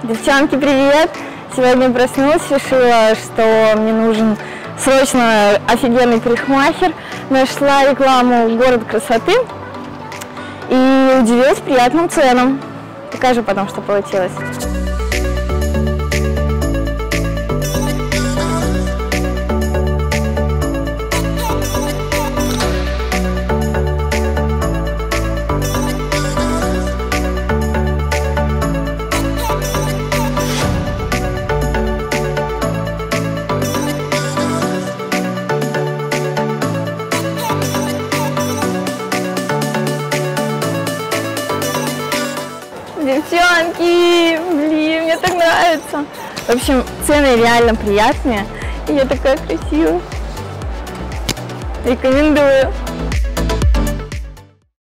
Девчонки, привет! Сегодня проснулась, решила, что мне нужен срочно офигенный парикмахер. Нашла рекламу «Город красоты» и удивилась приятным ценам. Покажу потом, что получилось. Девчонки, блин, мне так нравится. В общем, цены реально приятные. И я такая красивая. Рекомендую.